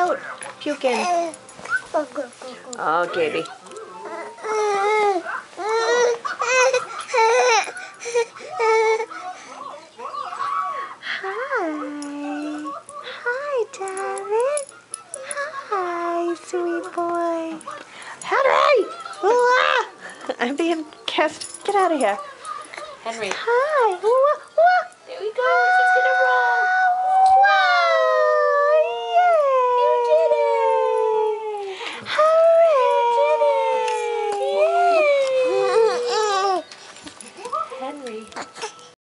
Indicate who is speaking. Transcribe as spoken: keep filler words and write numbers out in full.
Speaker 1: out. Puking. Oh, Gaby. Hi. Hi, David. Hi, sweet boy. Henry! Ah! I'm being cast. Get out of here.
Speaker 2: Henry.
Speaker 1: Hi. Ooh, ooh.
Speaker 2: There we go. She's gonna